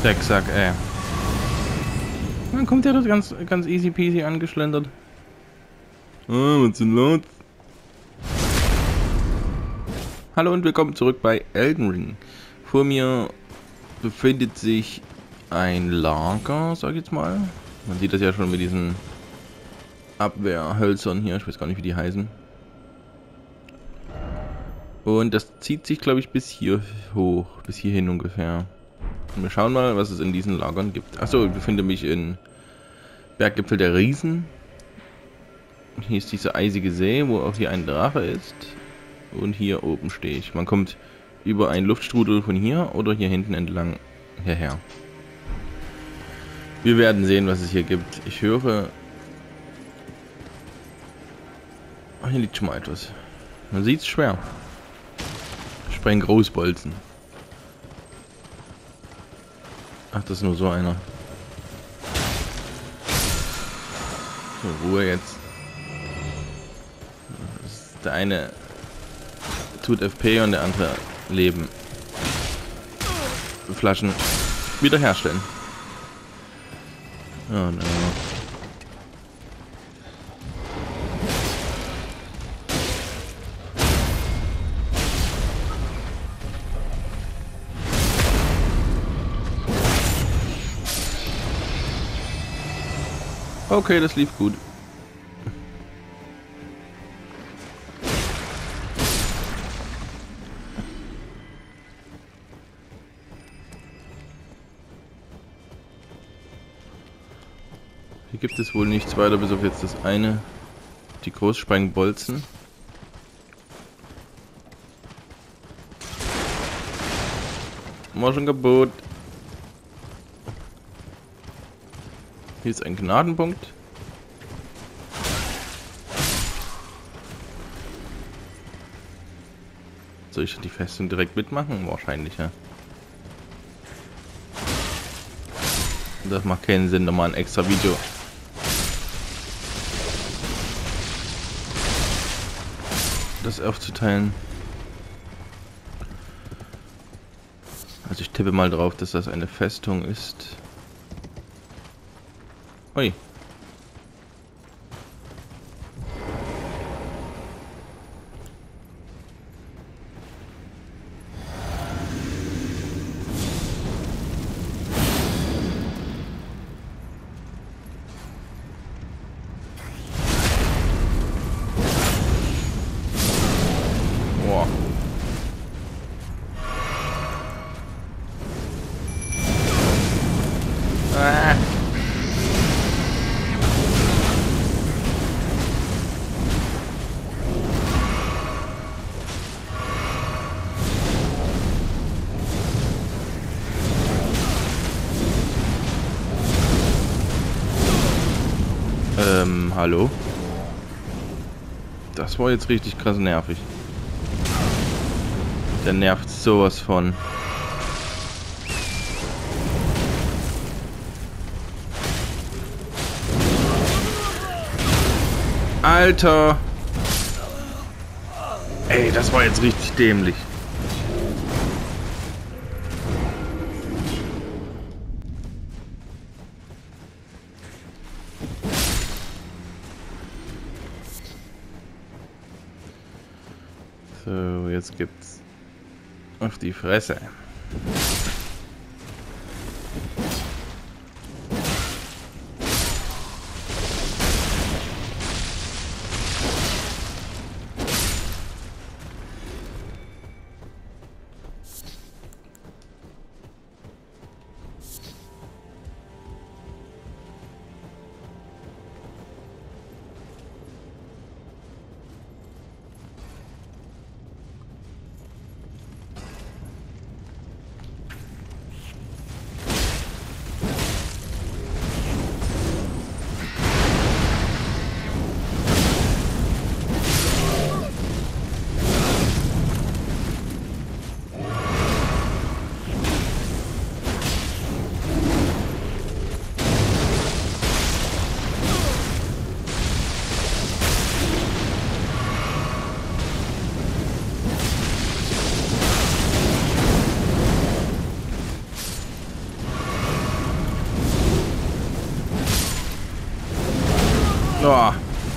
Drecksack, ey. Dann kommt der das ganz easy peasy angeschlendert. Ah, was denn los? Hallo und willkommen zurück bei Elden Ring. Vor mir befindet sich ein Lager, sag ich jetzt mal. Man sieht das ja schon mit diesen Abwehrhölzern hier. Ich weiß gar nicht, wie die heißen. Und das zieht sich, glaube ich, bis hier hoch. Bis hierhin ungefähr. Und wir schauen mal, was es in diesen Lagern gibt. Achso, ich befinde mich in Berggipfel der Riesen. Hier ist dieser eisige See, wo auch hier ein Drache ist. Und hier oben stehe ich. Man kommt über einen Luftstrudel von hier oder hier hinten entlang hierher. Wir werden sehen, was es hier gibt. Ich höre... Ach, hier liegt schon mal etwas. Man sieht es schwer. Spreng Großbolzen. Ach, das ist nur so einer. So, Ruhe jetzt. Der eine tut FP und der andere Leben. Flaschen wiederherstellen. Oh no. Okay, das lief gut. Hier gibt es wohl nichts weiter, bis auf jetzt das eine. Die Großsprengbolzen. Moschengebot. Hier ist ein Gnadenpunkt. Soll ich die Festung direkt mitmachen? Wahrscheinlich, ja. Das macht keinen Sinn, nochmal ein extra Video. Das aufzuteilen. Also ich tippe mal drauf, dass das eine Festung ist. Ui. Boah. Ah. Hallo? Das war jetzt richtig krass nervig. Der nervt sowas von. Alter! Ey, das war jetzt richtig dämlich. So, jetzt gibt's auf die Fresse. Oh.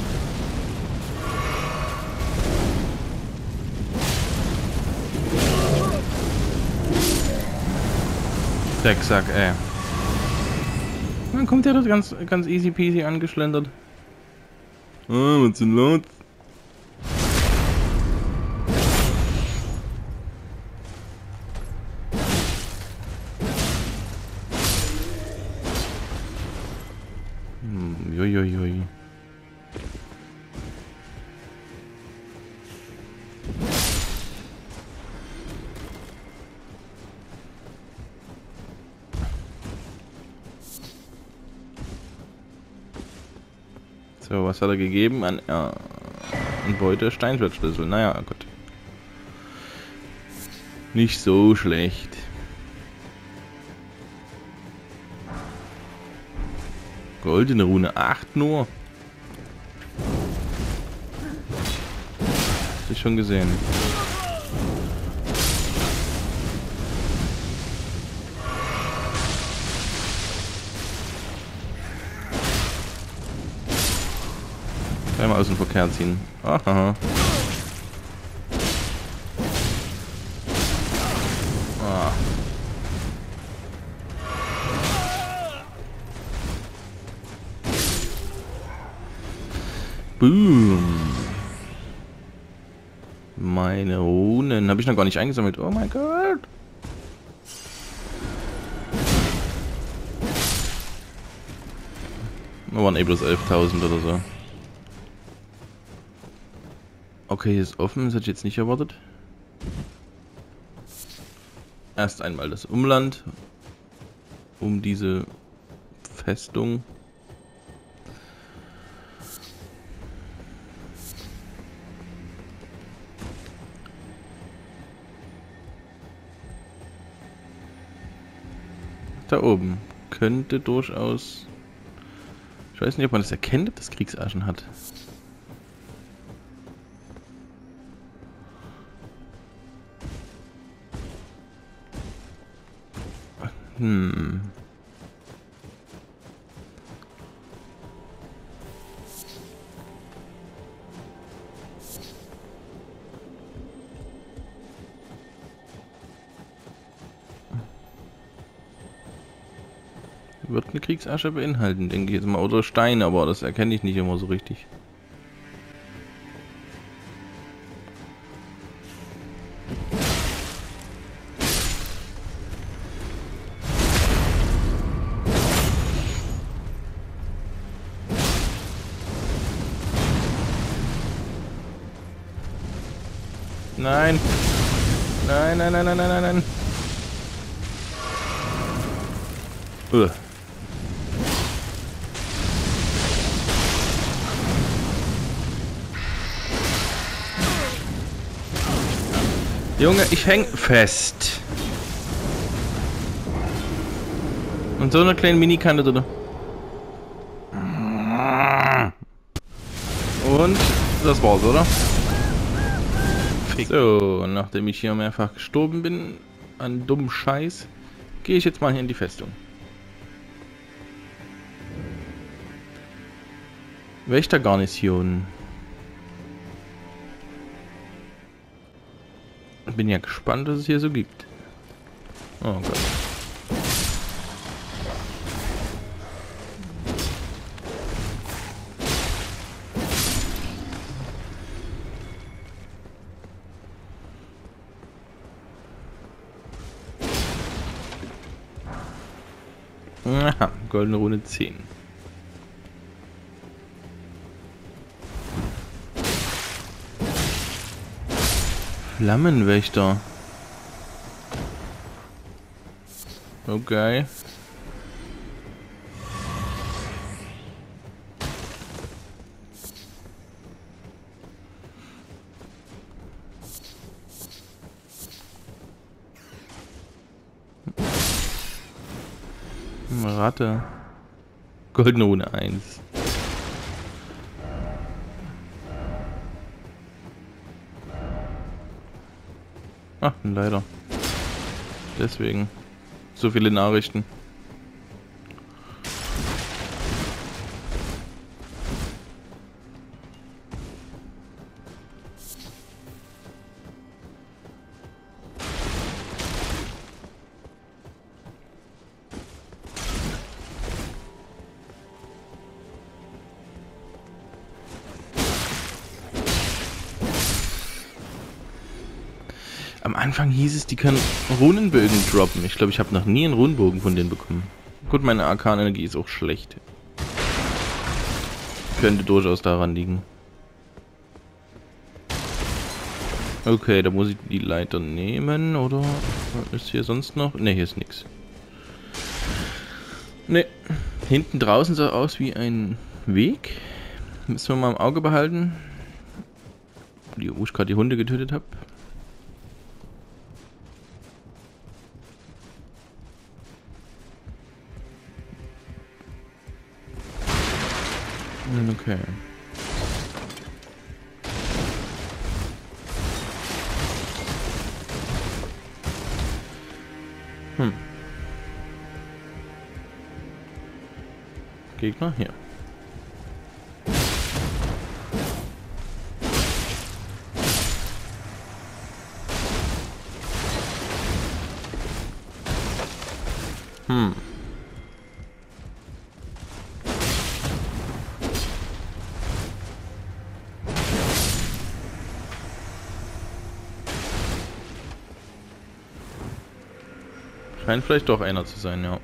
Drecksack, ey. Dann kommt der das ganz easy peasy angeschlendert. Oh, was denn los? Uiuiui. So, was hat er gegeben? Ein Beute Steinschwertschlüssel. Naja, gut. Nicht so schlecht. Goldene Rune, 8 nur. Hab ich schon gesehen. Einmal aus dem Verkehr ziehen. Aha. Ah. Boom. Meine Runen habe ich noch gar nicht eingesammelt. Oh mein Gott. Wir waren eh bloß 11.000 oder so. Okay, hier ist offen. Das hätte ich jetzt nicht erwartet. Erst einmal das Umland. Um diese Festung. Da oben könnte durchaus... Ich weiß nicht, ob man das erkennt, ob das Kriegsaschen hat. Wird eine Kriegsasche beinhalten, denke ich jetzt mal. Oder Stein, aber das erkenne ich nicht immer so richtig. Nein! Nein, nein, nein, nein, nein, nein, nein! Junge, ich häng fest. Und so eine kleine Minikante drin. Und das war's, oder? So, nachdem ich hier mehrfach gestorben bin an dummem Scheiß, gehe ich jetzt mal hier in die Festung. Wächtergarnison. Bin ja gespannt, was es hier so gibt. Oh Gott. Aha, goldene Rune 10. Flammenwächter. Okay. Ratte. Goldene Rune 1. Ach, leider. Deswegen. So viele Nachrichten. Am Anfang hieß es, die können Runenbögen droppen. Ich glaube, ich habe noch nie einen Runenbogen von denen bekommen. Gut, meine Arkanenergie ist auch schlecht. Könnte durchaus daran liegen. Okay, da muss ich die Leiter nehmen, oder? Ist hier sonst noch? Ne, hier ist nichts. Ne, hinten draußen sah aus wie ein Weg. Müssen wir mal im Auge behalten. Wo ich gerade die Hunde getötet habe. Okay. Gegner hier. Scheint vielleicht doch einer zu sein, ja.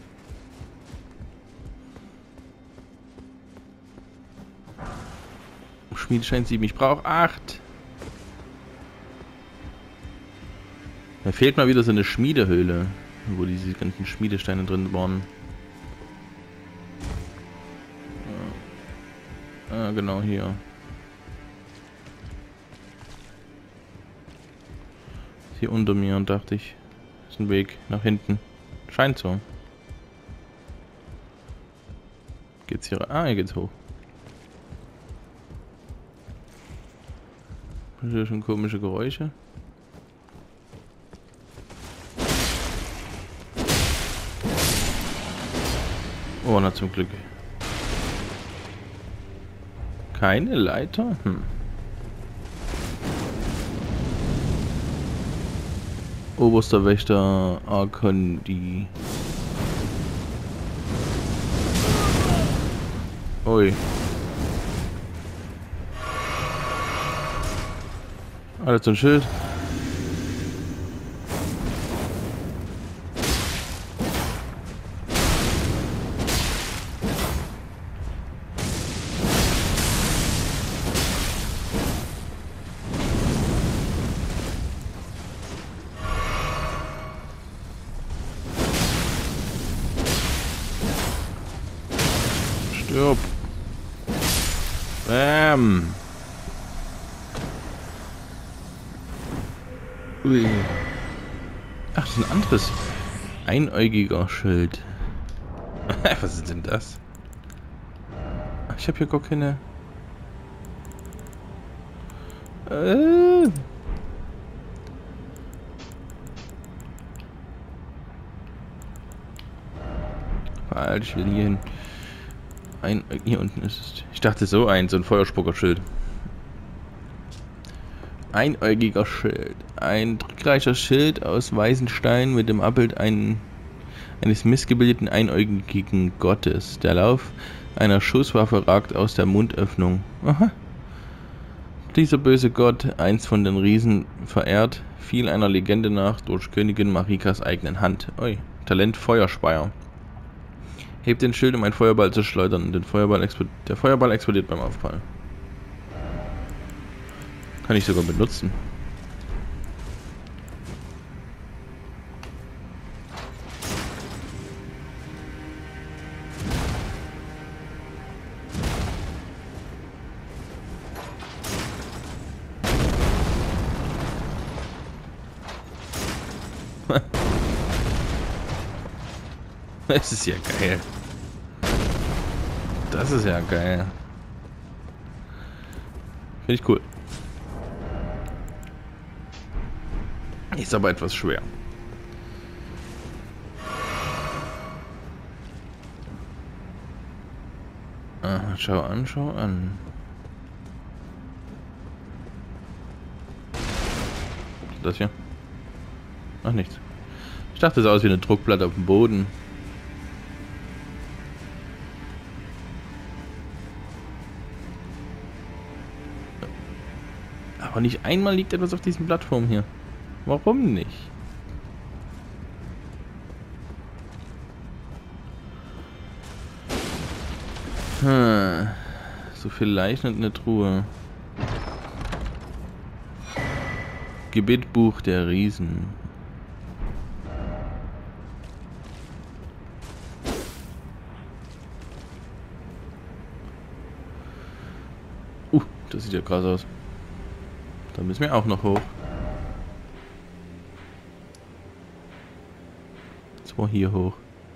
Schmiede scheint 7, ich brauche 8. Mir fehlt mal wieder so eine Schmiedehöhle, wo diese ganzen Schmiedesteine drin waren. Ja, genau hier. Hier unter mir, und dachte ich, ist ein Weg nach hinten. Scheint so. Geht's hier? Ah, hier geht's hoch. Hier schon komische Geräusche. Oh, na zum Glück. Keine Leiter? Oberster Wächter Arkondi. Ui. Alles so ein Schild. Stirb. Bam. Ui. Ach, das ist ein anderes. Einäugiger Schild. Was ist denn das? Ich habe hier gar keine... Alter, ich will hier hin. Hier unten ist es. Ich dachte so ein Feuerspucker-Schild. Einäugiger Schild. Ein trickreicher Schild aus weißen Steinen mit dem Abbild eines missgebildeten einäugigen Gottes. Der Lauf einer Schusswaffe ragt aus der Mundöffnung. Aha. Dieser böse Gott, einst von den Riesen verehrt, fiel einer Legende nach durch Königin Marikas eigenen Hand. Ui, Talent Feuerspeier. Hebt den Schild, um einen Feuerball zu schleudern. Der Feuerball explodiert beim Aufprall. Kann ich sogar benutzen. Das ist ja geil. Das ist ja geil. Finde ich cool. Ist aber etwas schwer. Aha, schau an, schau an. Das hier? Ach, nichts. Ich dachte, es sah aus wie eine Druckplatte auf dem Boden. Aber nicht einmal liegt etwas auf diesen Plattformen hier. Warum nicht? So viel Leichen und eine Truhe. Gebetbuch der Riesen. Das sieht ja krass aus. Da müssen wir auch noch hoch. Zwar hier hoch.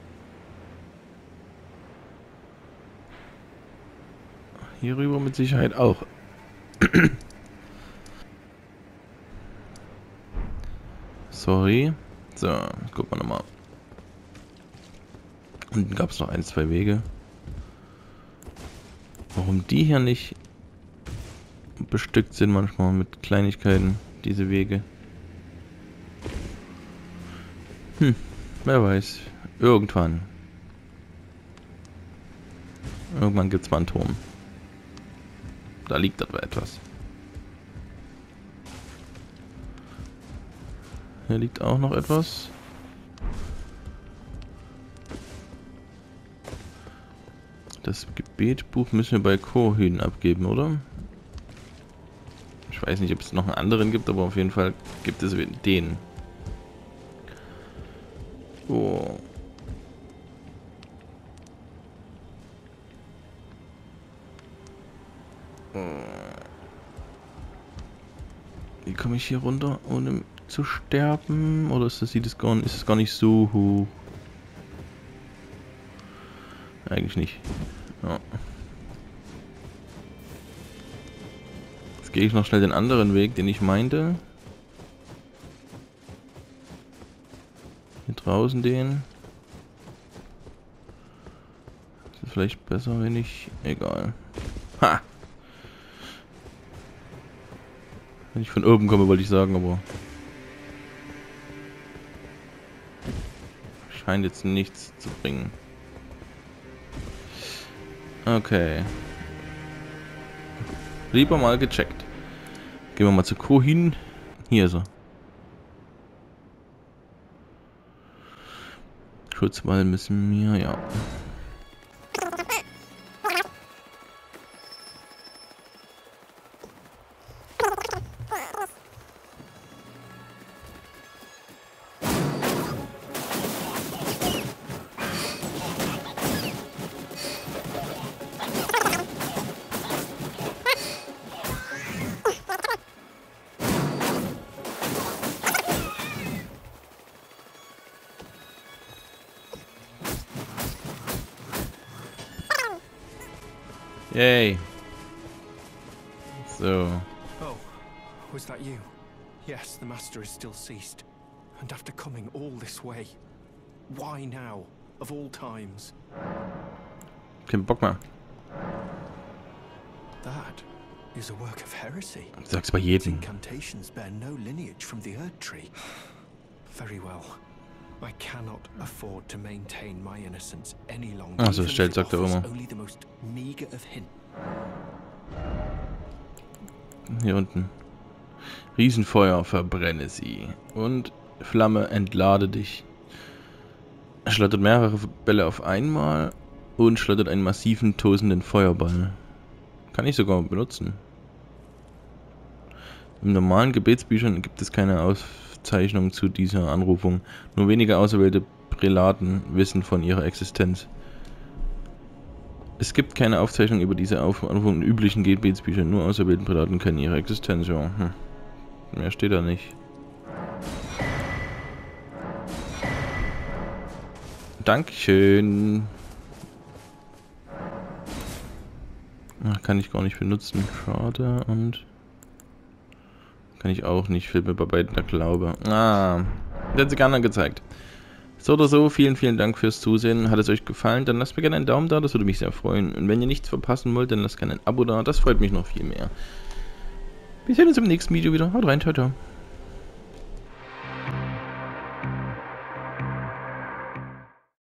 Hier rüber mit Sicherheit auch. Sorry. So, gucken wir nochmal. Unten gab es noch ein, zwei Wege. Warum die hier nicht bestückt sind manchmal mit Kleinigkeiten, diese Wege. Wer weiß. Irgendwann. Irgendwann gibt es mal einen Turm. Da liegt aber etwas. Hier liegt auch noch etwas. Das Gebetbuch müssen wir bei Kohin abgeben, oder? Ich weiß nicht, ob es noch einen anderen gibt, aber auf jeden Fall gibt es den. Oh. Wie komme ich hier runter, ohne zu sterben? Oder ist es gar nicht so hoch? Eigentlich nicht. Ja. Jetzt gehe ich noch schnell den anderen Weg, den ich meinte. Hier draußen den. Ist vielleicht besser, wenn ich... Egal. Ha! Wenn ich von oben komme, wollte ich sagen, aber... Scheint jetzt nichts zu bringen. Okay. Lieber mal gecheckt. Gehen wir mal zu Kohin. Hier ist er. Schutzwall müssen wir, ja. Yay. So. Oh, was that you? Yes, the master is still ceased. And after coming all this way, why now, of all times? Kein Bock mehr. That is a work of heresy. Sag's bei jedem. Incantations bear no lineage from the Erd Tree. Very well. I cannot afford to maintain my innocence any longer. Also stellt, sagt er immer. Only the most meager of hint. Hier unten. Riesenfeuer, verbrenne sie. Und Flamme, entlade dich. Schlottert mehrere Bälle auf einmal und schlottert einen massiven, tosenden Feuerball. Kann ich sogar benutzen. Im normalen Gebetsbüchern gibt es keine Aufzeichnung zu dieser Anrufung. Nur wenige auserwählte Prälaten wissen von ihrer Existenz. Es gibt keine Aufzeichnung über diese Anrufung in üblichen Gebetsbüchern. Nur auserwählten Prälaten kennen ihre Existenz. Ja. Mehr steht da nicht. Dankeschön. Ach, kann ich gar nicht benutzen. Schade. Und kann ich auch nicht. Fehlt mir bei beiden der Glaube. Ah, das hat sich gerne gezeigt. So oder so, vielen, vielen Dank fürs Zusehen. Hat es euch gefallen, dann lasst mir gerne einen Daumen da, das würde mich sehr freuen. Und wenn ihr nichts verpassen wollt, dann lasst gerne ein Abo da, das freut mich noch viel mehr. Wir sehen uns im nächsten Video wieder. Haut rein, ciao, ciao.